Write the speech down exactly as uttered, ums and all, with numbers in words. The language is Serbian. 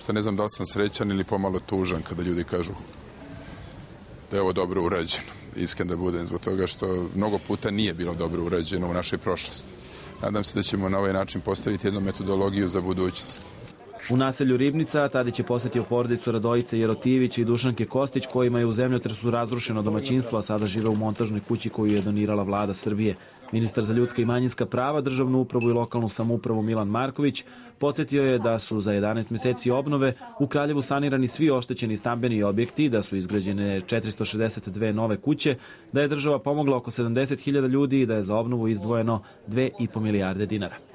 što ne znam da li sam srećan ili pomalo tužan kada ljudi kažu da je ovo dobro urađeno. Iskren da budem zbog toga što mnogo puta nije bilo dobro urađeno u našoj prošlosti. Nadam se da ćemo na ovaj način postaviti jednu metodologiju za budućnost. U naselju Ribnica Tadić je posjetio porodicu Radojice Jerotivić i Dušanke Kostić, kojima je u zemljotresu razrušeno domaćinstvo, a sada žive u montažnoj kući koju je donirala vlada Srbije. Ministar za ljudska i manjinska prava, državnu upravu i lokalnu samoupravu Milan Marković podsjetio je da su za jedanaest mjeseci obnove u Kraljevu sanirani svi oštećeni stambeni objekti, da su izgrađene četiristo šezdeset dve nove kuće, da je država pomogla oko sedamdeset hiljada ljudi i da je za obnovu izdvojeno dve i po milijarde dinara.